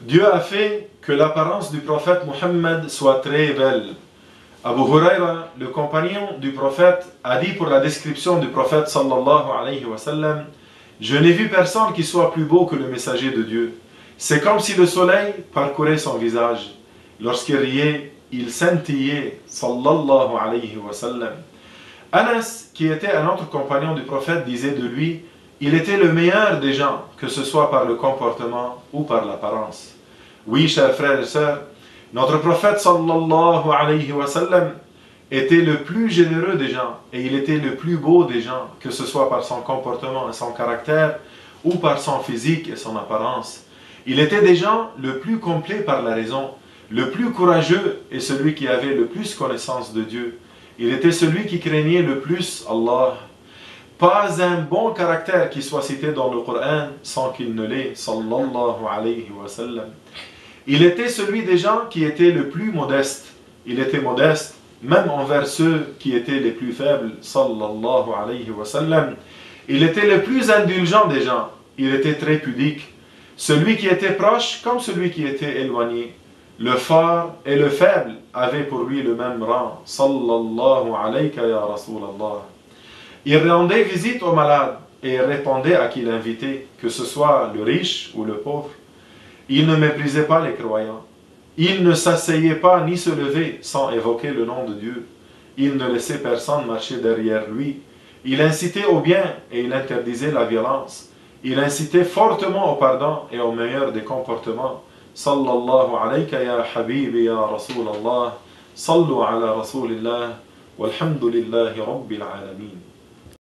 Dieu a fait que l'apparence du prophète Mohammed soit très belle. Abu Huraira, le compagnon du prophète, a dit pour la description du prophète sallallahu alayhi wa sallam: je n'ai vu personne qui soit plus beau que le messager de Dieu. C'est comme si le soleil parcourait son visage. Lorsqu'il riait, il scintillait sallallahu alayhi wa sallam. Anas, qui était un autre compagnon du prophète, disait de lui: il était le meilleur des gens, que ce soit par le comportement ou par l'apparence. Oui, chers frères et sœurs, notre prophète sallallahu alayhi wa sallam était le plus généreux des gens et il était le plus beau des gens, que ce soit par son comportement et son caractère ou par son physique et son apparence. Il était des gens le plus complet par la raison, le plus courageux et celui qui avait le plus connaissance de Dieu. Il était celui qui craignait le plus Allah. Pas un bon caractère qui soit cité dans le Coran sans qu'il ne l'ait, sallallahu alayhi wa sallam. Il était celui des gens qui était le plus modeste. Il était modeste même envers ceux qui étaient les plus faibles, sallallahu alayhi wa sallam. Il était le plus indulgent des gens. Il était très pudique. Celui qui était proche comme celui qui était éloigné. Le fort et le faible avaient pour lui le même rang, sallallahu alayka ya Rasulallah. Il rendait visite aux malades et répondait à qui l'invitait, que ce soit le riche ou le pauvre. Il ne méprisait pas les croyants. Il ne s'asseyait pas ni se levait sans évoquer le nom de Dieu. Il ne laissait personne marcher derrière lui. Il incitait au bien et il interdisait la violence. Il incitait fortement au pardon et au meilleur des comportements. Sallallahu alayka ya habibi ya Rasulallah. Sallu ala Rasulillah. Walhamdulillahi rabbil alamin.